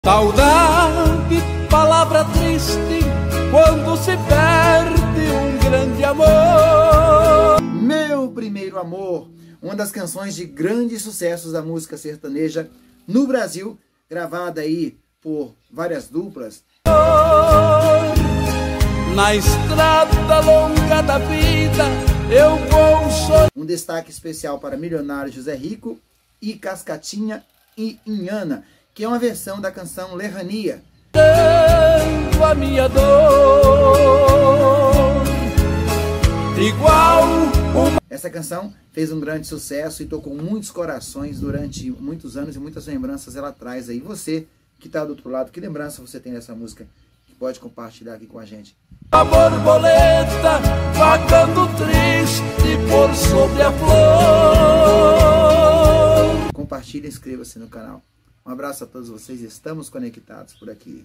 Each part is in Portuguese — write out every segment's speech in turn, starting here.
Saudade, palavra triste, quando se perde um grande amor. Meu Primeiro Amor, uma das canções de grandes sucessos da música sertaneja no Brasil, gravada aí por várias duplas. Na estrada longa da vida, eu vou chorar. Um destaque especial para Milionário José Rico e Cascatinha e Inhana, que é uma versão da canção Lerrania. A minha dor, igual uma... Essa canção fez um grande sucesso e tocou muitos corações durante muitos anos, e muitas lembranças ela traz aí. Você que está do outro lado, que lembrança você tem dessa música que pode compartilhar aqui com a gente? A borboleta vagando triste por sobre a flor. Compartilhe e inscreva-se no canal. Um abraço a todos vocês, estamos conectados por aqui.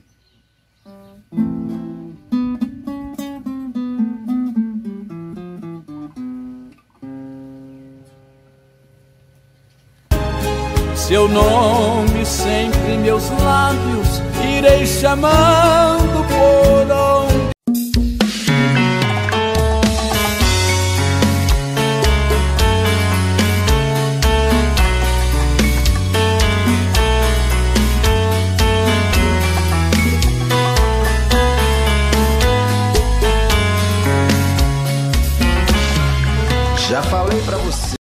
Seu nome sempre em meus lábios, irei chamando por onde. Já falei pra você